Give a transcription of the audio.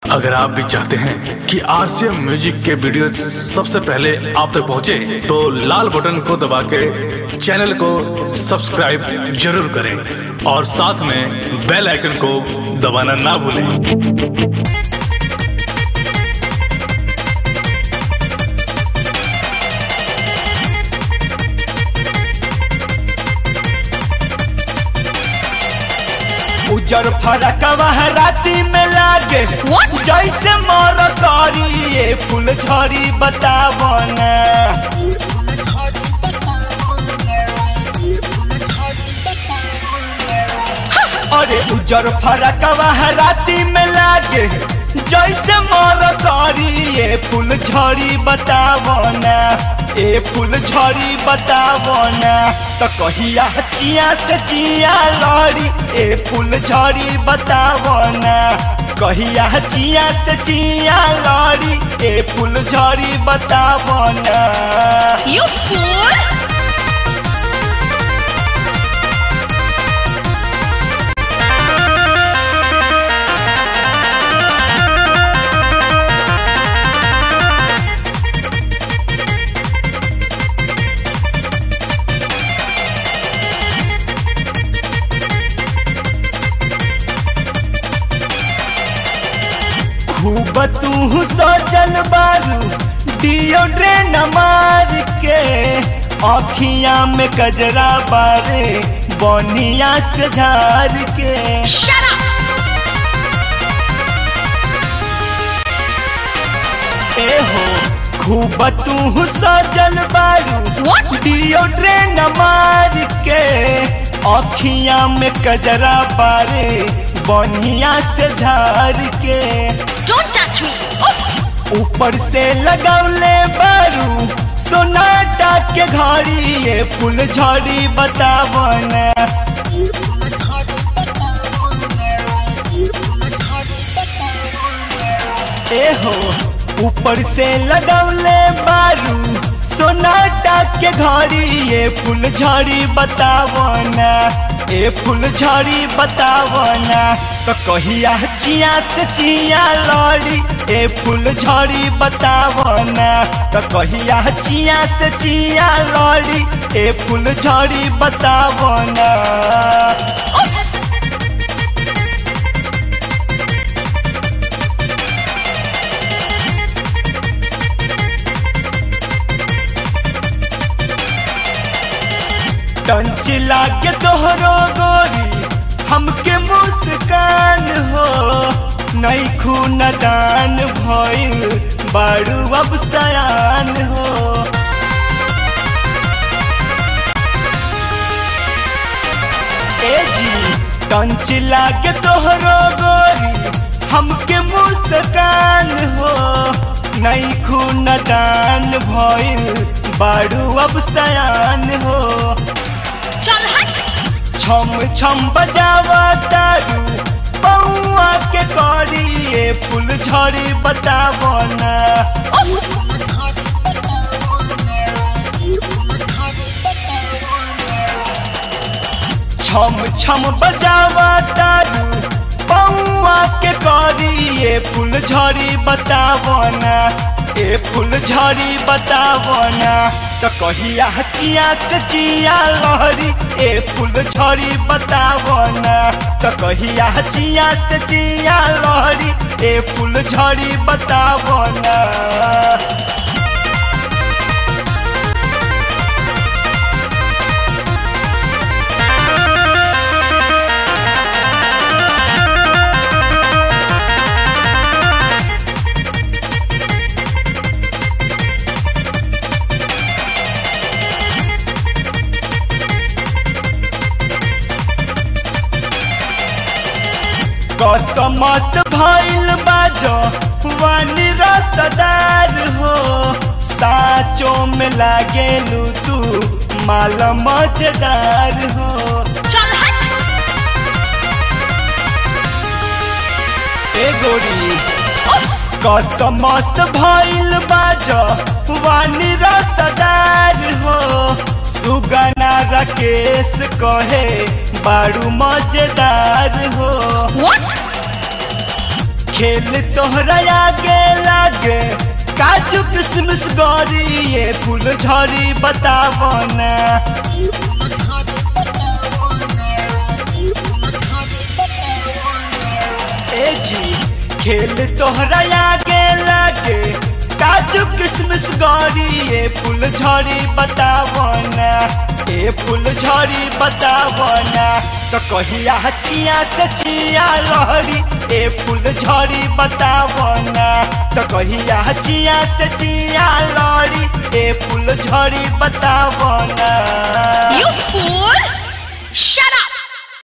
अगर आप भी चाहते हैं कि आरसीएम म्यूजिक के वीडियो सबसे पहले आप तक पहुंचे, तो लाल बटन को दबा के चैनल को सब्सक्राइब जरूर करें और साथ में बेल आइकन को दबाना ना भूलें। उजर फरकवा राती में लागे जैसे मोर करी ये फूल झड़ी बतावो ना। अरे उजर फरकवा राती में लागे जैसे मोर करी ये फूल झड़ी बतावो ना। ए फूल झड़ी बतावो ना तो कहिया चिया से चिया लड़ी। ए फूल झड़ी बतावो ना कहिया चिया से चिया लड़ी। ए फूल झड़ी बतावो ना। You fool! खूब तू सजल बारू डिओड्रेन मार के, आँखिया में कजरा बारे बनिया से झार के। Shut up! ए हो खूब तू सजल बारू डिओड्रेन मार के, आँखिया में कजरा बारे बनिया से झार के। Don't touch me! Oof! ऊपर से लगौले बारू सोनाटा के घड़ी। ये फूल झड़ी बतावो ना। ए हो ऊपर से लगौले बारू सोनाटा के घड़ी। ये फूल झड़ी बतावो ना। ए फूल झड़ी बतावो ना तो कहिया चिया से चिया लड़ी। ए फूल झड़ी बतावो ना तो कहिया चिया से चिया लड़ी। ए फूल झड़ी बतावो ना। टंच लागे तोहरो गोरी हमके मुस्कान हो। नई खून दान भइल बारू अब सयान हो। ए जी टंच लागे तोहरो गोरी हमके मुस्कान हो। नई खून दान भइल बारू अब सयान हो। चल हट! छम छम बजावा तारू पौआ के करी। ये फूल झड़ी बतावो ना। छम छम बजावा तारू पौआ के करी। ये फूल झड़ी बतावो ना। ए फूल झड़ी बतावो ना तो कहिया चिया से चिया लहरी। ए फूल झड़ी बतावो ना तो कहिया चिया से चिया लहरी। ए फूल झड़ी बतावो ना। कसमस भइल बाजो वानी रसदार हो। साचो में लागेलू तू माल मजेदार हो। चल हट! ए गोरी कसमस भइल बाजो वानी रसदार हो। सुगना राकेश कहे बारू मजेदार हो। What? खेल तोहरा आगे लागे काजू किसमिस गौरी ये फूल झड़ी बतावो ना। ए जी खेल तोहरा आगे लागे काजू किसमिस गौरी ये फूल झड़ी बतावो ना। ए फूल झड़ी बतावो ना तो कहिया चिया से चिया लहरी। ए फूल झड़ी बतावो ना तो कहिया चिया से चिया लहरी। ए फूल झड़ी बतावो ना। You fool!